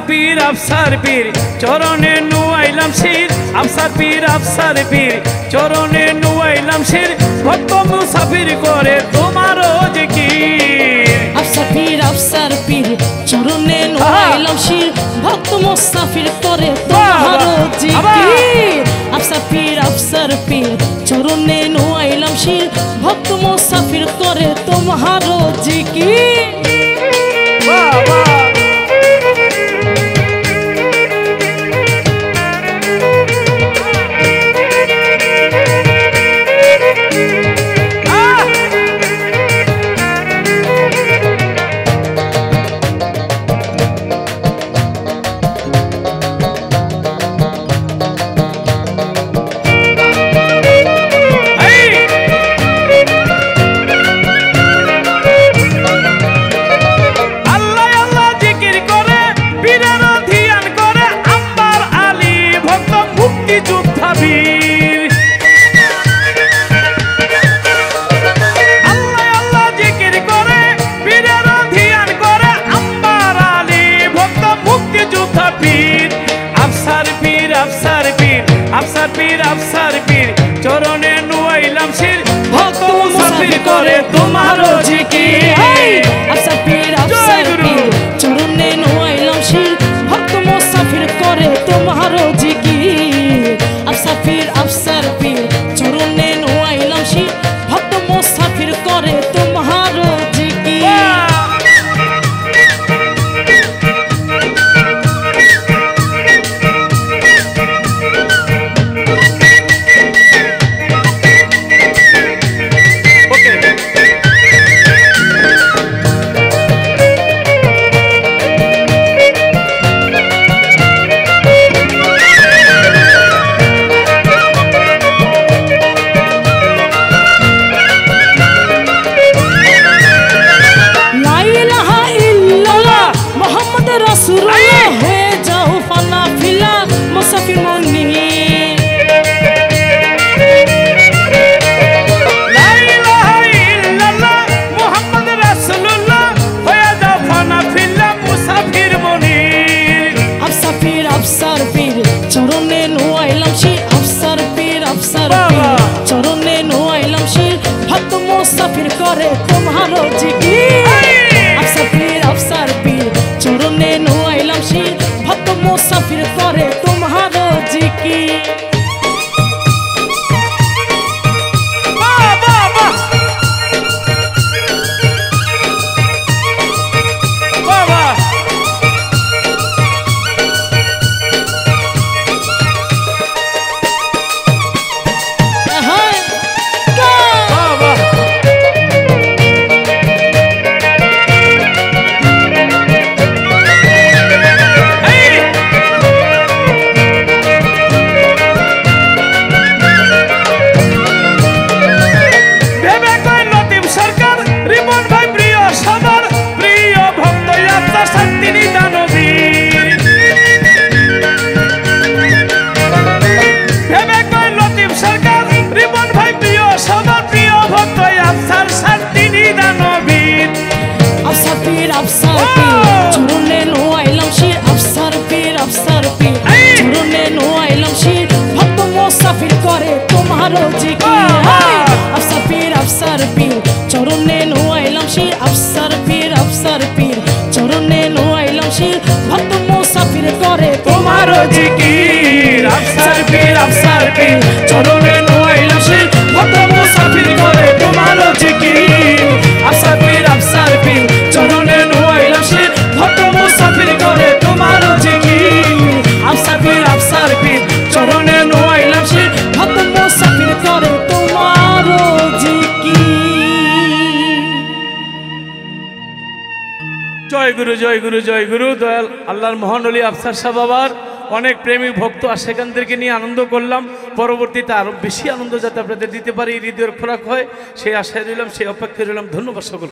আফসার পীর চরণে নুয়াইলাম শির আফসার পীর চরণে নুয়াইলাম শির ভক্ত মুসাফির করে তোমারও জিকির আফসার পীর চরণে নুয়াইলাম শির ভক্ত মুসাফির করে তোমারও জিকির আফসার পীর চরণে নুয়াইলাম শির ভক্ত মুসাফির করে তোমারও জিকির আফসার পীর চরণে নুয়াইলাম শির ভক্ত মুসাফির করে তোমারও জিকির আফসার পীর চরণে নুয়াইলাম শির ভক্ত মুসাফির করে তোমারও জিকির আফসার পীর চরণে নুয়াইলাম শির ভক্ত মুসাফির করে তোমারও জিকির চরণে নুয়াইলাম শির ভক্ত মুসাফির করে তোমারও জিকির আফসার পীর চরণে নুয়াইলাম শির ভক্ত মুসাফির করে তোমারও জিকির চরণে নুয়াইলাম শির আফসার পীর চরণে নুয়াইলাম শির ভক্ত মুসাফির করে তোমারও জিকির আফসার পীর চরণে নুয়াইলাম শির আফসার পীর চরণে নুয়াইলাম শির ভক্ত মুসাফির করে তোমারও জিকির আফসার পীর চরণে নুয়াইলাম শির ভক্ত মুসাফির করে তোমারও জিকির আফসার পীর চরণে নুয়াইলাম শির ভক্ত মুসাফির করে তোমারও জিকির আফসার পীর চরণে নুয়াইলাম শির ভক্ত মুসাফির করে তোমারও জিকির। জয় গুরু দয়াল আল্লাহর মহান ওলি আফসার শাহ বাবার অনেক প্রেমিক ভক্ত আর সেখানদেরকে নিয়ে আনন্দ করলাম। পরবর্তীতে আরো বেশি আনন্দ যাতে আপনাদের দিতে পারি, হৃদয়ের খোরাক হয় সেই আশায় রইলাম, সেই অপেক্ষায় রইলাম। ধন্যবাদ সকল।